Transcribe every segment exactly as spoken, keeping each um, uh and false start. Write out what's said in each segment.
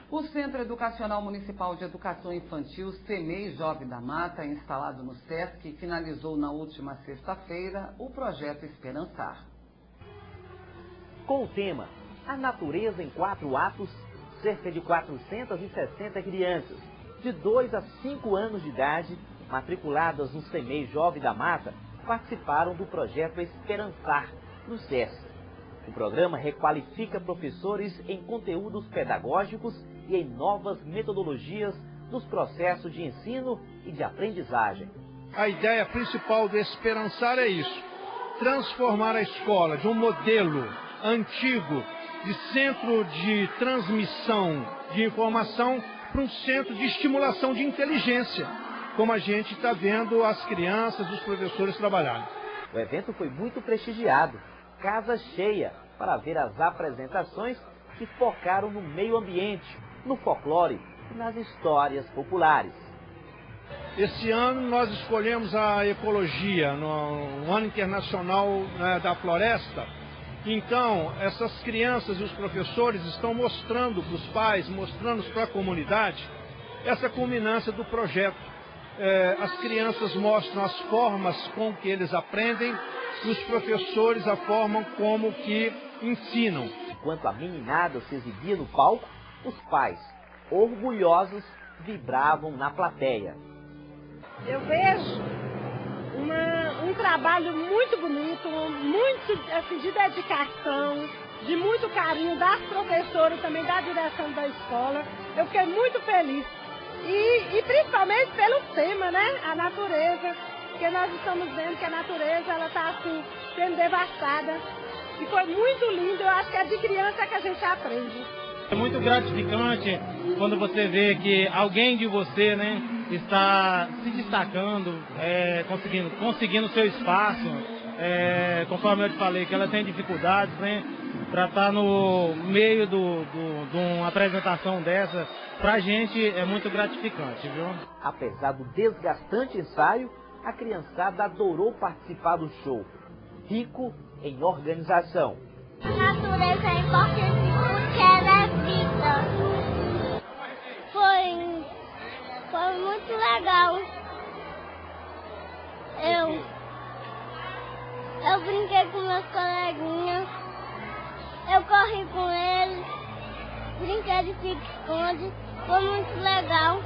O Centro Educacional Municipal de Educação Infantil CEMEI Jovem da Mata, instalado no SESC, finalizou na última sexta-feira o projeto Esperançar. Com o tema A Natureza em Quatro Atos, cerca de quatrocentas e sessenta crianças de dois a cinco anos de idade, matriculadas no CEMEI Jovem da Mata, participaram do projeto Esperançar, no SESC. O programa requalifica professores em conteúdos pedagógicos e em novas metodologias nos processos de ensino e de aprendizagem. A ideia principal do Esperançar é isso: transformar a escola de um modelo antigo de centro de transmissão de informação para um centro de estimulação de inteligência, como a gente está vendo as crianças, os professores trabalharem. O evento foi muito prestigiado, casa cheia, para ver as apresentações que focaram no meio ambiente, no folclore e nas histórias populares. Esse ano nós escolhemos a ecologia, no Ano Internacional, né, da Floresta. Então, essas crianças e os professores estão mostrando para os pais, mostrando para a comunidade, essa culminância do projeto. É, as crianças mostram as formas com que eles aprendem e os professores a forma como que ensinam. Enquanto a meninada se exibia no palco, os pais, orgulhosos, vibravam na plateia. Eu vejo uma, um trabalho muito bonito, muito assim, de dedicação, de muito carinho das professoras, também da direção da escola. Eu fiquei muito feliz. E, e principalmente pelo tema, né? A natureza. Porque nós estamos vendo que a natureza ela está assim, sendo devastada. E foi muito lindo, eu acho que é de criança que a gente aprende. É muito gratificante quando você vê que alguém de você, né, está se destacando, é, conseguindo, conseguindo seu espaço. É, conforme eu te falei, que ela tem dificuldades, né, para estar no meio do, do, de uma apresentação dessa, pra gente é muito gratificante, viu? Apesar do desgastante ensaio, a criançada adorou participar do show, rico em organização. A natureza é importante porque ela é vida. Foi, foi muito legal. Eu, eu brinquei com meus coleguinhas, eu corri com eles, brinquei de pique-esconde, foi muito legal.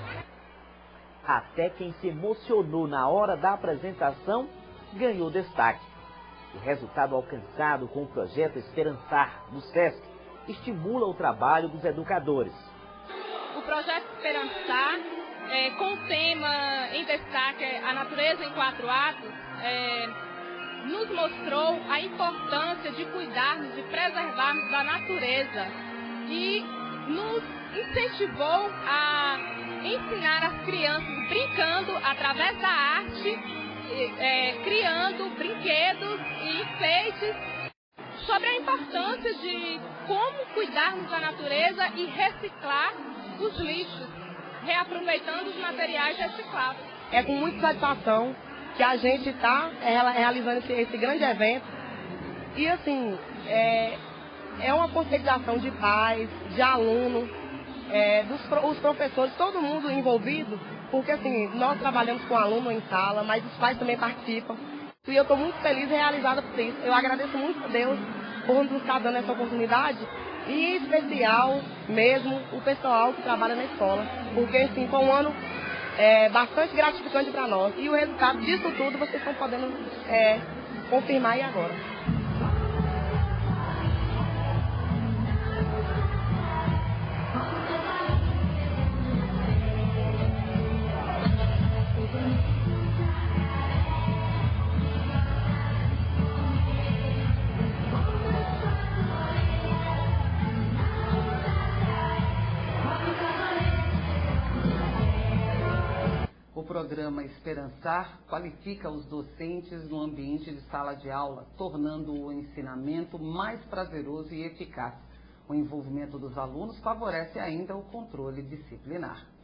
Até quem se emocionou na hora da apresentação ganhou destaque. O resultado alcançado com o projeto Esperançar, do SESC, estimula o trabalho dos educadores. O projeto Esperançar, é, com o tema em destaque A Natureza em Quatro Atos, é, nos mostrou a importância de cuidarmos, de preservarmos da natureza e nos incentivou a ensinar as crianças brincando através da arte, é, criando brinquedos e enfeites sobre a importância de como cuidarmos da natureza e reciclar os lixos, reaproveitando os materiais reciclados. É com muita satisfação que a gente está realizando esse, esse grande evento e assim, é, é uma conscientização de pais, de alunos, é, dos os professores, todo mundo envolvido, porque assim, nós trabalhamos com aluno em sala, mas os pais também participam. E eu estou muito feliz e realizada por isso. Eu agradeço muito a Deus por nos estar dando essa oportunidade, e em especial mesmo o pessoal que trabalha na escola, porque assim, foi um ano é, bastante gratificante para nós. E o resultado disso tudo vocês estão podendo é, confirmar aí agora. O programa Esperançar qualifica os docentes no ambiente de sala de aula, tornando o ensinamento mais prazeroso e eficaz. O envolvimento dos alunos favorece ainda o controle disciplinar.